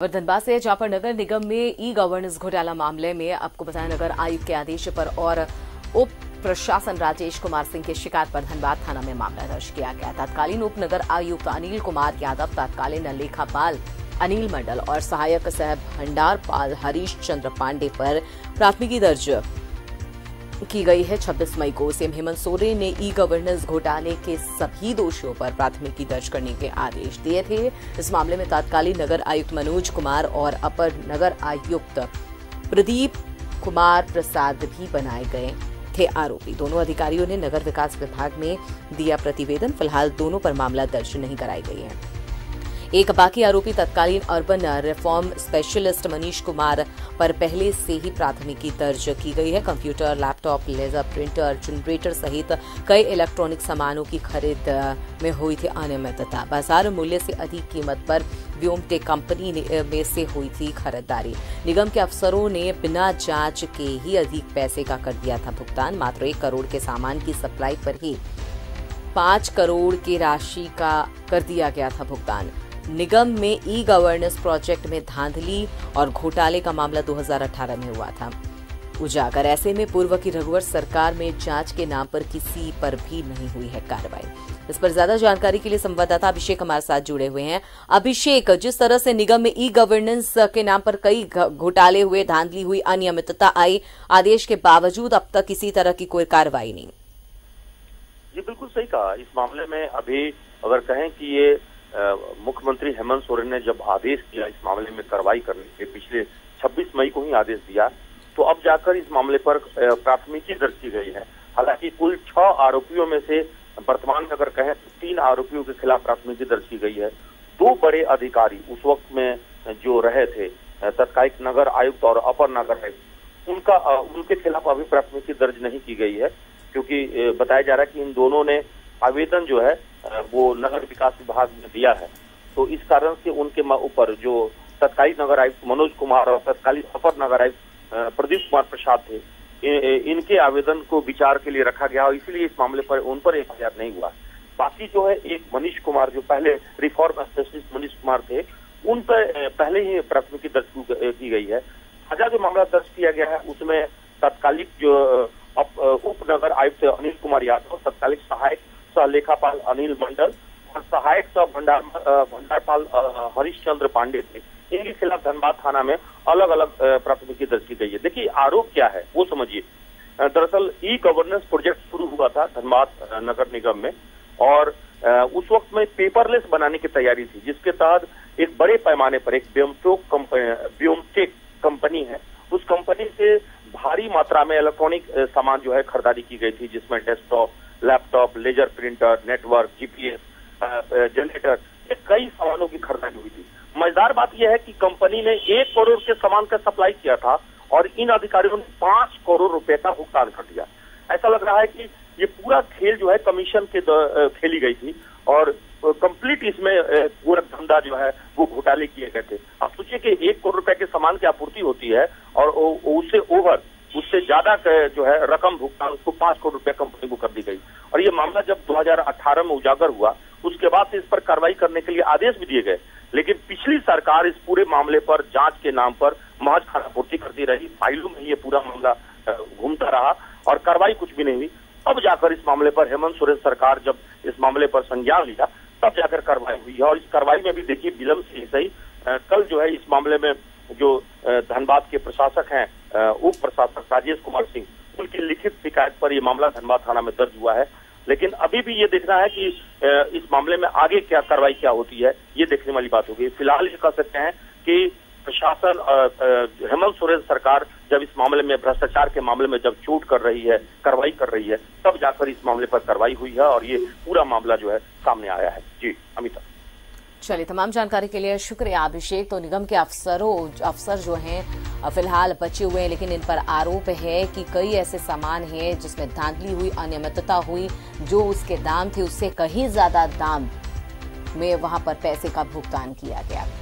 और धनबाद से जहां पर नगर निगम में ई गवर्नेंस घोटाला मामले में आपको बताया नगर आयुक्त के आदेश पर और उप प्रशासन राजेश कुमार सिंह की शिकायत पर धनबाद थाना में मामला दर्ज किया गया। तत्कालीन उप नगर आयुक्त अनिल कुमार यादव, तत्कालीन लेखापाल अनिल मंडल और सहायक सह भंडारपाल हरीश चंद्र पांडे पर प्राथमिकी दर्ज की गई है। 26 मई को सीएम हेमंत सोरेन ने ई गवर्नेंस घोटाले के सभी दोषियों पर प्राथमिकी दर्ज करने के आदेश दिए थे। इस मामले में तत्कालीन नगर आयुक्त मनोज कुमार और अपर नगर आयुक्त प्रदीप कुमार प्रसाद भी बनाए गए थे आरोपी। दोनों अधिकारियों ने नगर विकास विभाग में दिया प्रतिवेदन। फिलहाल दोनों पर मामला दर्ज नहीं कराई गई है। एक बाकी आरोपी तत्कालीन urban reform specialist Manish Kumar पर पहले से ही प्राथमिकी दर्ज की गई है। Computer, laptop, laser printer, generator सहित कई इलेक्ट्रॉनिक सामानों की खरीद में हुई थी अनियमितता। बाजार मूल्य से अधिक कीमत पर व्योमटेक कंपनी में से हुई थी खरीदारी। निगम के अफसरों ने बिना जांच के ही अधिक पैसे का कर दिया था भुगतान। मात्र 1 करोड़ के सामान की सप्लाई पर ही 5 करोड़ की राशि का कर दिया गया था भुगतान। निगम में ई गवर्नेंस प्रोजेक्ट में धांधली और घोटाले का मामला 2018 में हुआ था उजागर। ऐसे में पूर्व की रघुवर सरकार में जांच के नाम पर किसी पर भी नहीं हुई है कार्रवाई। इस पर ज्यादा जानकारी के लिए संवाददाता अभिषेक हमारे साथ जुड़े हुए हैं। अभिषेक, जिस तरह से निगम में ई गवर्नेंस के नाम पर कई घोटाले हुए, धांधली हुई, अनियमितता आई, आदेश के बावजूद अब तक किसी तरह की कोई कार्रवाई नहीं। जी बिल्कुल सही कहा। इस मामले में अभी अगर कहें कि ये मुख्यमंत्री हेमंत सोरेन ने जब आदेश दिया इस मामले में कार्रवाई करने के, पिछले 26 मई को ही आदेश दिया, तो अब जाकर इस मामले पर प्राथमिकी दर्ज की गई है। हालांकि कुल 6 आरोपियों में से वर्तमान में अगर कहें तो 3 आरोपियों के खिलाफ प्राथमिकी दर्ज की गई है। 2 बड़े अधिकारी उस वक्त में जो रहे थे, तत्कालीन नगर आयुक्त और अपर नगर आयुक्त, उनके खिलाफ अभी प्राथमिकी दर्ज नहीं की गई है, क्योंकि बताया जा रहा है कि इन दोनों ने आवेदन जो है वो नगर विकास विभाग में दिया है। तो इस कारण से उनके ऊपर जो तत्कालीन नगर आयुक्त मनोज कुमार और तत्कालीन अपर नगर आयुक्त प्रदीप कुमार प्रसाद थे, इनके आवेदन को विचार के लिए रखा गया और इसलिए इस मामले पर उन पर FIR नहीं हुआ। बाकी जो है एक मनीष कुमार, जो पहले रिफॉर्म स्पेशलिस्ट मनीष कुमार थे, उन पर पहले ही प्राथमिकी दर्ज की गई है। ताजा जो मामला दर्ज किया गया है उसमें तत्कालिक जो उप नगर आयुक्त अनिल कुमार यादव, तत्कालिक सहायक सह लेखापाल अनिल मंडल और सहायक सह भंडारपाल हरीश चंद्र पांडे थे। इनके खिलाफ धनबाद थाना में अलग अलग प्राथमिकी दर्ज की गई है। देखिए आरोप क्या है वो समझिए। दरअसल ई गवर्नेंस प्रोजेक्ट शुरू हुआ था धनबाद नगर निगम में और उस वक्त में पेपरलेस बनाने की तैयारी थी, जिसके तहत एक बड़े पैमाने पर एक व्योमटेक कंपनी है, उस कंपनी से भारी मात्रा में इलेक्ट्रॉनिक सामान जो है खरीदारी की गई थी, जिसमें desktop, laptop, laser printer, network, GPS, generator, ये कई सामानों की खरीदारी हुई थी। मजेदार बात यह है कि कंपनी ने 1 करोड़ के सामान का सप्लाई किया था और इन अधिकारियों ने 5 करोड़ रुपए का भुगतान कर दिया। ऐसा लग रहा है कि ये पूरा खेल जो है कमीशन के खेली गई थी और कंप्लीट इसमें पूरा धंधा जो है वो घोटाले किए गए थे। आप सोचिए कि 1 करोड़ रुपए के सामान की आपूर्ति होती है और उससे ज्यादा जो है रकम भुगतान उसको 5 करोड़ रुपए कंपनी को कर दी गई। और ये मामला जब 2018 में उजागर हुआ, उसके बाद से इस पर कार्रवाई करने के लिए आदेश भी दिए गए, लेकिन पिछली सरकार इस पूरे मामले पर जांच के नाम पर महज खानापूर्ति करती रही। फाइलों में ये पूरा मामला घूमता रहा और कार्रवाई कुछ भी नहीं हुई। अब जाकर इस मामले पर हेमंत सोरेन सरकार जब इस मामले पर संज्ञान लिया, तब जाकर कार्रवाई हुई है। और इस कार्रवाई में भी देखिए विलंब से सही, कल जो है इस मामले में जो धनबाद के प्रशासक हैं, उप प्रशासक राजेश कुमार सिंह, उनकी लिखित शिकायत पर यह मामला धनबाद थाना में दर्ज हुआ है। लेकिन अभी भी ये देखना है कि इस मामले में आगे क्या कार्रवाई क्या होती है, ये देखने वाली बात होगी। फिलहाल ये कह सकते हैं कि प्रशासन हेमंत सोरेन सरकार जब इस मामले में भ्रष्टाचार के मामले में जब चोट कर रही है, कार्रवाई कर रही है, तब जाकर इस मामले पर कार्रवाई हुई है और ये पूरा मामला जो है सामने आया है। जी अमिता। चलिए, तमाम जानकारी के लिए शुक्रिया अभिषेक। तो निगम के अफसर जो हैं फिलहाल बचे हुए हैं, लेकिन इन पर आरोप है कि कई ऐसे सामान हैं जिसमें धांधली हुई, अनियमितता हुई, जो उसके दाम थे उससे कहीं ज्यादा दाम में वहां पर पैसे का भुगतान किया गया।